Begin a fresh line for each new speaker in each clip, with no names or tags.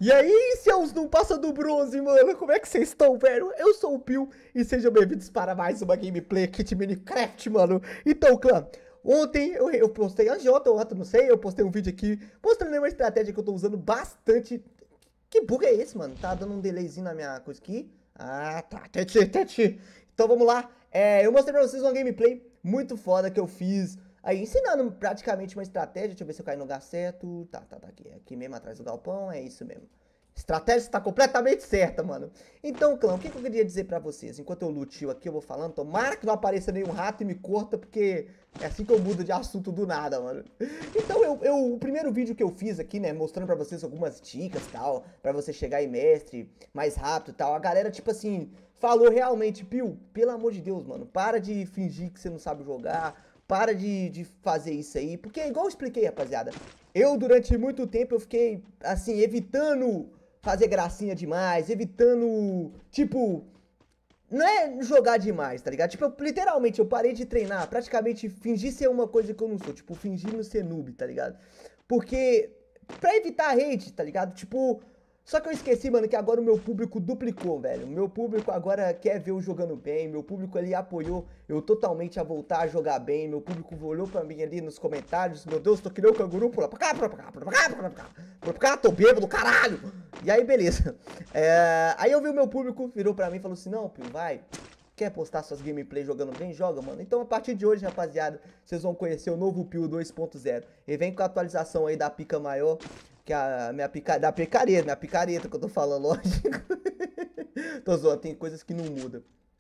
E aí, seus não passa do bronze, mano? Como é que vocês estão, velho? Eu sou o Pio e sejam bem-vindos para mais uma gameplay aqui de Minecraft, mano. Então, clã, ontem eu postei, antes de ontem, não sei, eu postei um vídeo aqui mostrando uma estratégia que eu tô usando bastante. Que bug é esse, mano? Tá dando um delayzinho na minha coisa aqui. Ah, tá. Tete. Então vamos lá. Eu mostrei pra vocês uma gameplay muito foda que eu fiz. Aí, ensinando praticamente uma estratégia. Deixa eu ver se eu caio no lugar certo. Tá aqui. Aqui mesmo, atrás do galpão. É isso mesmo. Estratégia está completamente certa, mano. Então, clã, o que eu queria dizer pra vocês? Enquanto eu lutio aqui, eu vou falando. Tomara que não apareça nenhum rato e me corta, porque é assim que eu mudo de assunto do nada, mano. Então, o primeiro vídeo que eu fiz aqui, né, mostrando pra vocês algumas dicas e tal, pra você chegar em mestre mais rápido e tal, a galera, tipo assim, falou realmente, Pio, pelo amor de Deus, mano, para de fingir que você não sabe jogar. Para de fazer isso aí, porque igual eu expliquei, rapaziada, eu durante muito tempo eu fiquei, assim, evitando fazer gracinha demais, evitando, tipo, não é jogar demais, tá ligado? Tipo, literalmente, eu parei de treinar, praticamente fingir ser uma coisa que eu não sou, tipo, fingindo ser noob, tá ligado? Porque, pra evitar hate, tá ligado? Tipo, só que eu esqueci, mano, que agora o meu público duplicou, velho. O meu público agora quer ver eu jogando bem, meu público ali apoiou eu totalmente a voltar a jogar bem, meu público olhou pra mim ali nos comentários, meu Deus, tô que nem o canguru, pula pra cá, pula pra cá, pula pra cá, pula pra cá, pula pra cá, tô bêbado, caralho! E aí, beleza. Aí eu vi o meu público, virou pra mim e falou assim, não, Pio, vai, quer postar suas gameplays jogando bem? Joga, mano. Então, a partir de hoje, rapaziada, vocês vão conhecer o novo Pio 2.0. E vem com a atualização aí da pica maior, que a minha picareta que eu tô falando, lógico. Tô zoando, tem coisas que não mudam.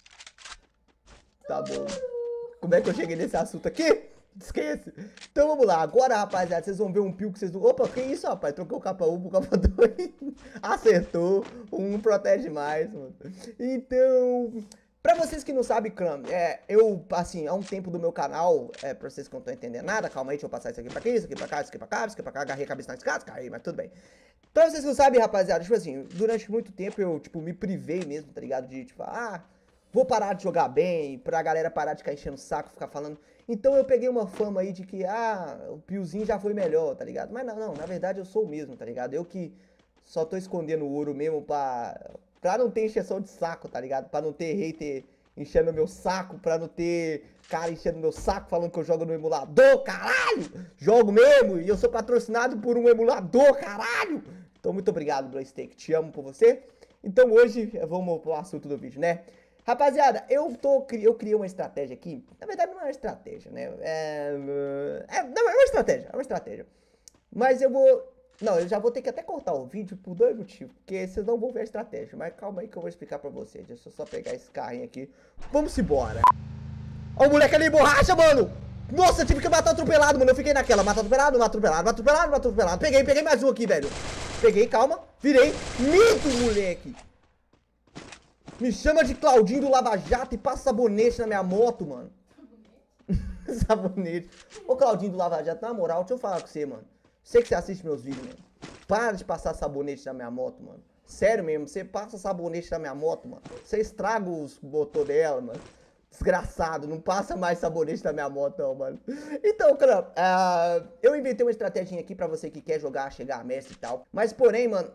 Tá bom. Como é que eu cheguei nesse assunto aqui? Esquece. Então vamos lá. Agora, rapaziada, vocês vão ver um Pio que vocês... Opa, que isso, rapaz? Troquei o capa 1 pro capa 2. Acertou. Um protege mais, mano. Então... Pra vocês que não sabem, clã, eu, assim, há um tempo do meu canal, pra vocês que não estão entendendo nada, calma aí, deixa eu passar isso aqui pra aqui, isso aqui pra cá, isso aqui pra cá, isso aqui pra cá, agarrei a cabeça na escada, caí, mas tudo bem. Pra vocês que não sabem, rapaziada, tipo assim, durante muito tempo eu, tipo, me privei mesmo, tá ligado? De, tipo, vou parar de jogar bem, pra galera parar de ficar enchendo o saco, ficar falando. Então eu peguei uma fama aí de que, o Piozinho já foi melhor, tá ligado? Mas não, na verdade eu sou o mesmo, tá ligado? Eu que só tô escondendo o ouro mesmo pra não ter encheção de saco, tá ligado? Pra não ter hater enchendo meu saco, pra não ter cara enchendo meu saco falando que eu jogo no emulador, caralho! Jogo mesmo e eu sou patrocinado por um emulador, caralho! Então muito obrigado, Blaysteak, te amo por você. Então hoje vamos pro assunto do vídeo, né? Rapaziada, eu criei uma estratégia aqui. Na verdade não é uma estratégia, né? Não, é uma estratégia. Mas eu vou... Não, eu já vou ter que até cortar o vídeo por dois motivos, porque vocês não vão ver a estratégia. Mas calma aí que eu vou explicar pra vocês. Deixa eu só pegar esse carrinho aqui. Vamos embora. Ó o moleque ali, borracha, mano. Nossa, eu tive que matar atropelado, mano. Eu fiquei naquela, mata atropelado. Peguei mais um aqui, velho. Peguei, calma, virei. Minto, moleque. Me chama de Claudinho do Lava Jato e passa sabonete na minha moto, mano. Sabonete. Ô, Claudinho do Lava Jato, na moral, deixa eu falar com você, mano. Sei que você assiste meus vídeos, mano. Para de passar sabonete na minha moto, mano. Sério mesmo, você passa sabonete na minha moto, mano. Você estraga os motor dela, mano. Desgraçado, não passa mais sabonete na minha moto, não, mano. Então, cara, eu inventei uma estratégia aqui pra você que quer jogar, chegar a mestre e tal. Mas, porém, mano...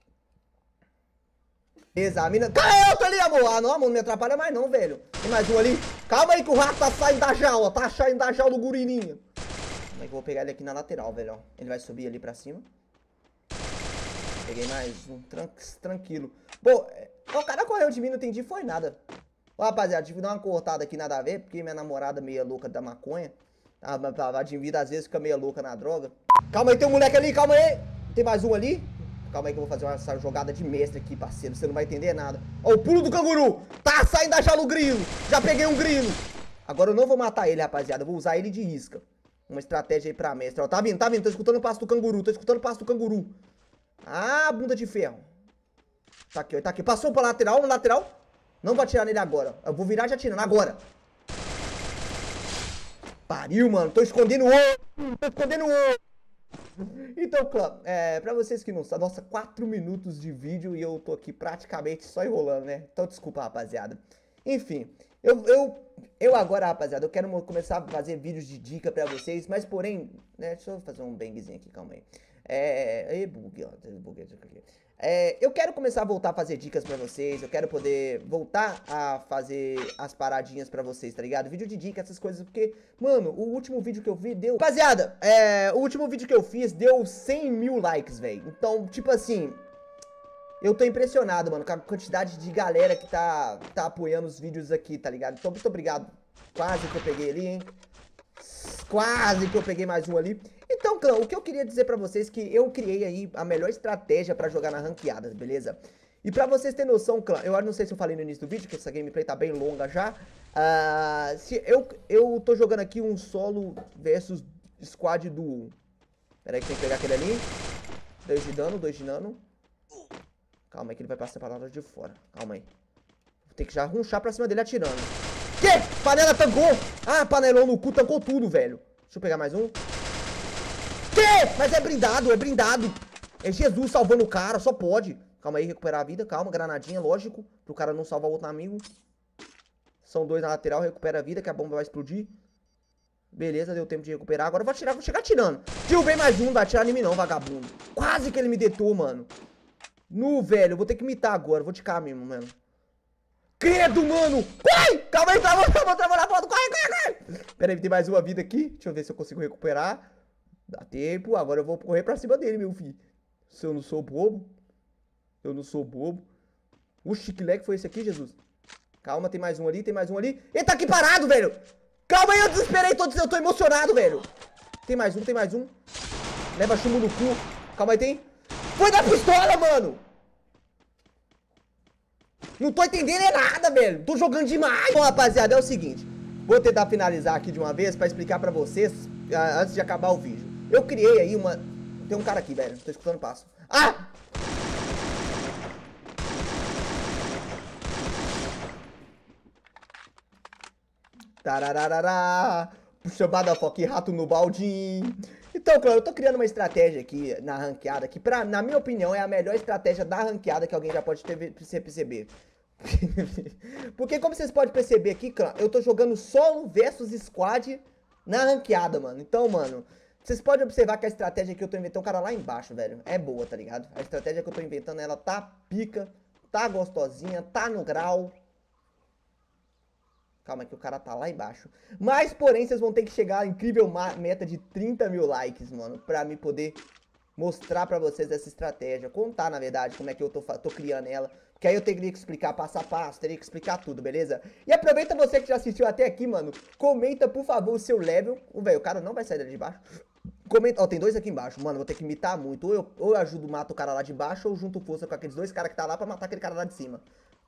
Examina... Caiu outro ali, amor! Não, amor, não me atrapalha mais não, velho. Tem mais um ali. Calma aí que o rato tá saindo da jaula. Tá saindo da jaula do gurininho. Como é que eu vou pegar ele aqui na lateral, velho, ó. Ele vai subir ali pra cima. Peguei mais um, tranquilo. Pô, o cara correu de mim, não entendi, foi nada. Ó, rapaziada, tive que dar uma cortada aqui, nada a ver, porque minha namorada meia louca da maconha. A de vida às vezes fica meia louca na droga. Calma aí, tem um moleque ali, calma aí. Tem mais um ali. Calma aí que eu vou fazer essa jogada de mestre aqui, parceiro, você não vai entender nada. Ó, o pulo do canguru. Tá saindo da jaula o grilo. Já peguei um grilo. Agora eu não vou matar ele, rapaziada, eu vou usar ele de isca. Uma estratégia aí pra mestre, ó. Tá vindo, tô escutando o passo do canguru, Ah, bunda de ferro. Tá aqui, passou pra lateral, no lateral. Não vou atirar nele agora, eu vou virar já atirando, agora. Pariu, mano, tô escondendo o ouro. Então, clã, pra vocês que não sabem, nossa, 4 minutos de vídeo e eu tô aqui praticamente só enrolando, né? Então desculpa, rapaziada. Enfim, eu agora, rapaziada, eu quero começar a fazer vídeos de dica pra vocês, mas porém, né, deixa eu fazer um bangzinho aqui, calma aí. Bug, ó. Eu quero começar a voltar a fazer dicas pra vocês. Eu quero poder voltar a fazer as paradinhas pra vocês, tá ligado? Vídeo de dica, essas coisas. Porque, mano, o último vídeo que eu vi deu... Rapaziada, o último vídeo que eu fiz deu 100 mil likes, velho. Então, tipo assim... Eu tô impressionado, mano, com a quantidade de galera que tá apoiando os vídeos aqui, tá ligado? Então, muito obrigado. Quase que eu peguei ali, hein? Quase que eu peguei mais um ali. Então, clã, o que eu queria dizer pra vocês é que eu criei aí a melhor estratégia pra jogar na ranqueada, beleza? E pra vocês terem noção, clã, eu não sei se eu falei no início do vídeo, que essa gameplay tá bem longa já. Eu tô jogando aqui um solo versus squad duo. Pera aí que tem que pegar aquele ali. 2 de dano, 2 de dano. Calma aí que ele vai passar pra lá de fora. Calma aí. Vou ter que já runchar pra cima dele atirando. Que? Panela tancou! Ah, panelão no cu tancou tudo, velho. Deixa eu pegar mais um. Que? Mas é blindado, é blindado. É Jesus salvando o cara, só pode. Calma aí, recuperar a vida, calma, granadinha, lógico. Pro cara não salvar o outro amigo. São 2 na lateral, recupera a vida, que a bomba vai explodir. Beleza, deu tempo de recuperar. Agora eu vou atirar, vou chegar atirando. Derrubei mais um, não vai atirar em mim não, vagabundo. Quase que ele me detou, mano. Velho, eu vou ter que imitar agora, vou de cá mesmo, mano. Credo, mano! Corre! Calma aí, travou na foto, corre! Pera aí, tem mais uma vida aqui. Deixa eu ver se eu consigo recuperar. Dá tempo, agora eu vou correr pra cima dele, meu filho. Se eu não sou bobo. Eu não sou bobo. O chiquilé que foi esse aqui, Jesus? Calma, tem mais um ali, tem mais um ali. Ele tá aqui parado, velho! Calma aí, eu desesperei, eu tô emocionado, velho. Tem mais um. Leva chumbo no cu. Calma aí, tem. Foi da pistola, mano! Não tô entendendo nada, velho. Tô jogando demais. Bom, rapaziada, é o seguinte. Vou tentar finalizar aqui de uma vez pra explicar pra vocês antes de acabar o vídeo. Eu criei aí uma... Tem um cara aqui, velho. Tô escutando passo. Ah! Tarararará. Chamada foque rato no baldinho. Então, claro, eu tô criando uma estratégia aqui na ranqueada que, na minha opinião, é a melhor estratégia da ranqueada que alguém já pode perceber. Porque, como vocês podem perceber aqui, clã, eu tô jogando solo versus squad na ranqueada, mano. Então, mano, vocês podem observar que a estratégia que eu tô inventando, o cara lá embaixo, velho, é boa, tá ligado? A estratégia que eu tô inventando, ela tá pica, tá gostosinha, tá no grau. Calma que o cara tá lá embaixo. Mas, porém, vocês vão ter que chegar à incrível meta de 30 mil likes, mano. Pra me poder mostrar pra vocês essa estratégia. Contar, na verdade, como é que eu tô criando ela. Porque aí eu teria que explicar passo a passo, teria que explicar tudo, beleza? E aproveita você que já assistiu até aqui, mano. Comenta, por favor, o seu level. Velho, o cara não vai sair dali de baixo. Comenta, ó, tem 2 aqui embaixo. Mano, vou ter que imitar muito. Ou eu ajudo, mato o cara lá de baixo, ou junto força com aqueles 2 caras que tá lá pra matar aquele cara lá de cima.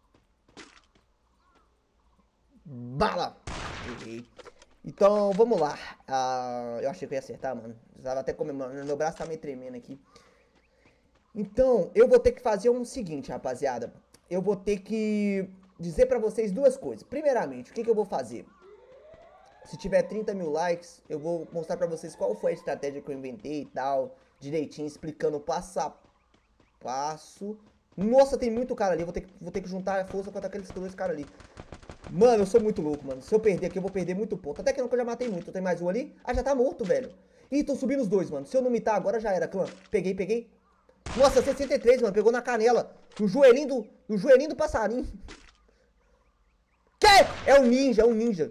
Bala! Errei. Então, vamos lá. Eu achei que eu ia acertar, mano. Eu tava até comemorando. Meu braço tá meio tremendo aqui. Então, eu vou ter que fazer o seguinte, rapaziada. Eu vou ter que dizer pra vocês 2 coisas. Primeiramente, o que eu vou fazer? Se tiver 30 mil likes, eu vou mostrar pra vocês qual foi a estratégia que eu inventei e tal. Direitinho, explicando passo a passo. Nossa, tem muito cara ali. Vou ter que juntar a força contra aqueles 2 caras ali. Mano, eu sou muito louco, mano. Se eu perder aqui, eu vou perder muito ponto. Até que não, que eu já matei muito. Tem mais um ali. Ah, já tá morto, velho. Ih, tô subindo os 2, mano. Se eu não mitar agora, já era, clã. Peguei. Nossa, 63, mano. Pegou na canela. No joelhinho do passarinho. Que? É um ninja,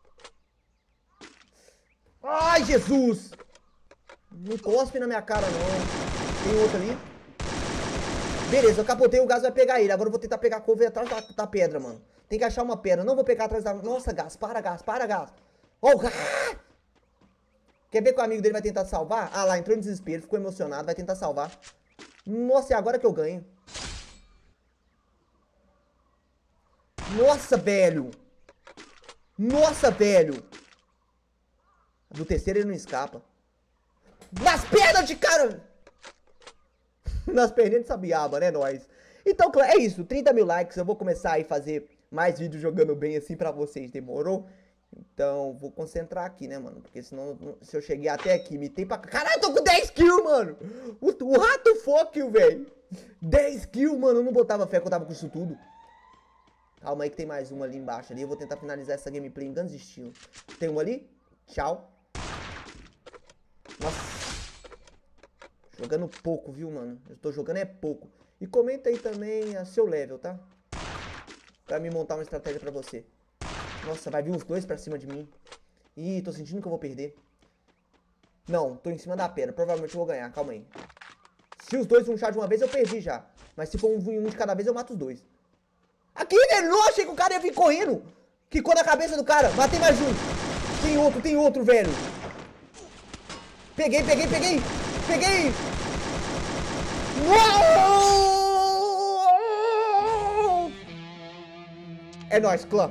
Ai, Jesus. Não cospe na minha cara, não. Tem outro ali. Beleza, eu capotei, o gás vai pegar ele. Agora eu vou tentar pegar a couve atrás da pedra, mano. Tem que achar uma pedra. Não vou pegar atrás da... Nossa, gás. Para, gás. Ó, o gás. Quer ver que o amigo dele vai tentar salvar? Ah lá, entrou em desespero. Ficou emocionado. Vai tentar salvar. Nossa, é agora que eu ganho. Nossa, velho. Do terceiro ele não escapa. Nas pernas de cara... Nas perninhas de sabiaba, né, nós? Então, é isso. 30 mil likes. Eu vou começar aí a fazer... mais vídeos jogando bem assim pra vocês, demorou? Então, vou concentrar aqui, né, mano? Porque senão, se eu cheguei até aqui, mitei pra... Caralho, eu tô com 10 kills, mano! O rato fuck, velho! 10 kills, mano! Eu não botava fé que eu tava com isso tudo. Calma aí que tem mais um ali embaixo ali. Eu vou tentar finalizar essa gameplay em grandes estilos. Tem um ali? Tchau. Nossa. Deixa Jogando pouco, viu, mano? Eu tô jogando é pouco. E comenta aí também a seu level, tá? Pra me montar uma estratégia pra você. Nossa, vai vir os dois pra cima de mim. Ih, tô sentindo que eu vou perder. Não, tô em cima da pedra. Provavelmente eu vou ganhar, calma aí. Se os dois rushar de uma vez, eu perdi já. Mas se for um de cada vez, eu mato os dois. Aqui, velho! Não, achei que o cara ia vir correndo. Quicou na cabeça do cara. Matei mais um. Tem outro, velho. Peguei. Uou! É nóis, clã.